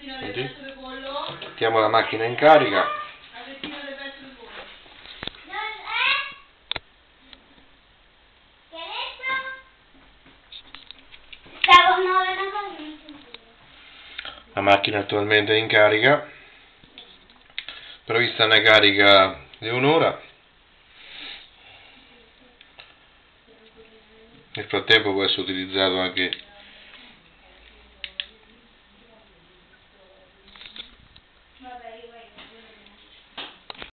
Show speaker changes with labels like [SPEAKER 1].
[SPEAKER 1] Mettiamo la macchina in carica. La macchina attualmente è in carica, prevista una carica di un'ora. Nel frattempo può essere utilizzato anche